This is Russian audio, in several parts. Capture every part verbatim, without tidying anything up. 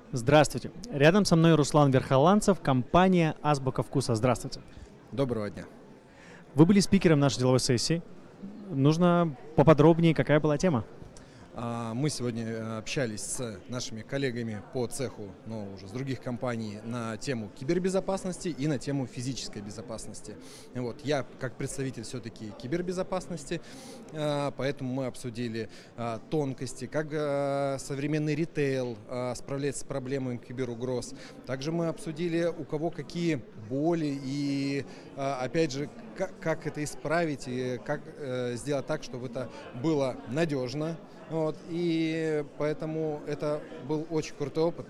Здравствуйте. Рядом со мной Руслан Верхоланцев, компания «Азбука вкуса». Здравствуйте. Доброго дня. Вы были спикером нашей деловой сессии. Нужно поподробнее, какая была тема. А, Мы сегодня общались с нашими коллегами по цеху, но уже с других компаний, на тему кибербезопасности и на тему физической безопасности. И Вот, я как представитель все-таки кибербезопасности, а, поэтому мы обсудили а, тонкости, как а, современный ритейл а, справляется с проблемами киберугроз. Также мы обсудили, у кого какие боли и, а, опять же, как, как это исправить и как э, сделать так, чтобы это было надежно. Вот, и поэтому это был очень крутой опыт.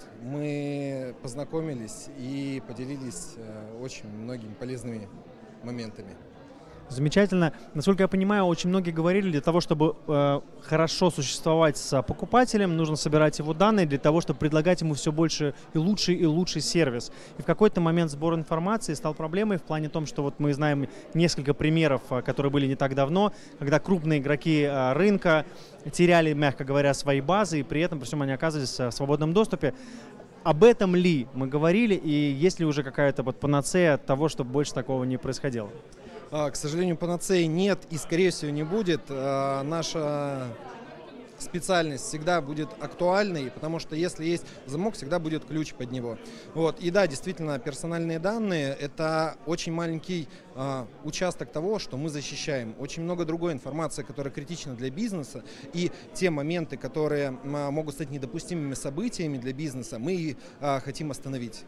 Мы познакомились и поделились э, очень многими полезными моментами. Замечательно. Насколько я понимаю, очень многие говорили, для того, чтобы э, хорошо существовать с покупателем, нужно собирать его данные для того, чтобы предлагать ему все больше и лучший и лучший сервис. И в какой-то момент сбор информации стал проблемой в плане том, что вот мы знаем несколько примеров, которые были не так давно, когда крупные игроки э, рынка теряли, мягко говоря, свои базы, и при этом, при всем, они оказывались в свободном доступе. Об этом ли мы говорили, и есть ли уже какая-то вот панацея от того, чтобы больше такого не происходило? А, К сожалению, панацеи нет и, скорее всего, не будет. А, Наша специальность всегда будет актуальной, потому что если есть замок, всегда будет ключ под него. Вот. И да, действительно, персональные данные – это очень маленький а, участок того, что мы защищаем. Очень много другой информации, которая критична для бизнеса, и те моменты, которые а, могут стать недопустимыми событиями для бизнеса, мы а, хотим остановить.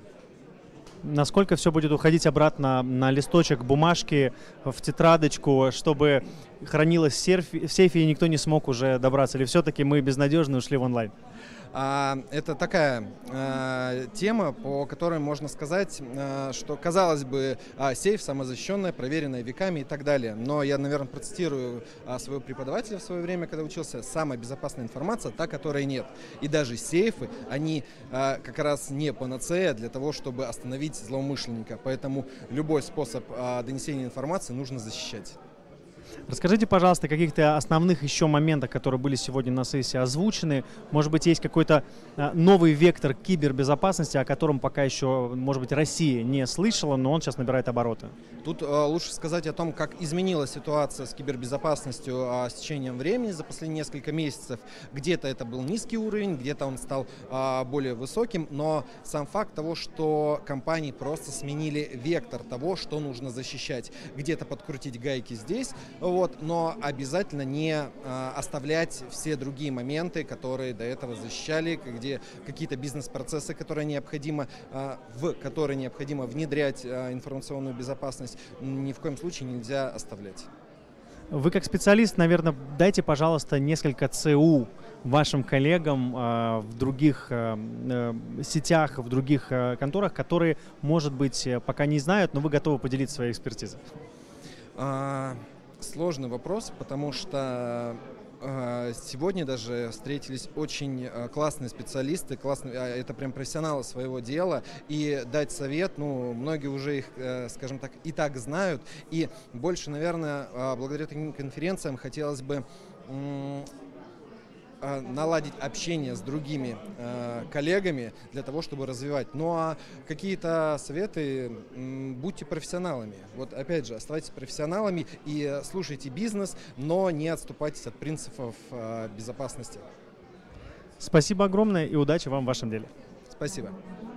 Насколько все будет уходить обратно на листочек бумажки, в тетрадочку, чтобы хранилось в серфе- в сейфе и никто не смог уже добраться? Или все-таки мы безнадежно ушли в онлайн? А, Это такая а, тема, по которой можно сказать, а, что, казалось бы, а, сейф самозащищенная, проверенная веками и так далее. Но я, наверное, процитирую а, своего преподавателя в свое время, когда учился: самая безопасная информация — та, которой нет. И даже сейфы, они а, как раз не панацея для того, чтобы остановить злоумышленника. Поэтому любой способ а, донесения информации нужно защищать. Расскажите, пожалуйста, о каких-то основных еще моментах, которые были сегодня на сессии озвучены. Может быть, есть какой-то а, новый вектор кибербезопасности, о котором пока еще, может быть, Россия не слышала, но он сейчас набирает обороты. Тут э, лучше сказать о том, как изменилась ситуация с кибербезопасностью э, с течением времени за последние несколько месяцев. Где-то это был низкий уровень, где-то он стал э, более высоким, но сам факт того, что компании просто сменили вектор того, что нужно защищать. Где-то подкрутить гайки здесь, вот, но обязательно не э, оставлять все другие моменты, которые до этого защищали, где какие-то бизнес-процессы, которые необходимо, э, в которые необходимо внедрять э, информационную безопасность, ни в коем случае нельзя оставлять. Вы как специалист, наверное, дайте, пожалуйста, несколько ЦУ вашим коллегам э, в других э, э, сетях, в других э, конторах, которые, может быть, э, пока не знают, но вы готовы поделиться своей экспертизой. А, Сложный вопрос, потому что а, сегодня даже встретились очень а, классные специалисты, классные, а, это прям профессионалы своего дела, и дать совет, ну, многие уже их, э, скажем так, и так знают, и больше, наверное, а, благодаря таким конференциям хотелось бы м, а, наладить общение с другими э, коллегами для того, чтобы развивать. Ну а какие-то советы, м, будьте профессионалами. Вот опять же, оставайтесь профессионалами и э, слушайте бизнес, но не отступайтесь от принципов э, безопасности. Спасибо огромное и удачи вам в вашем деле. Спасибо.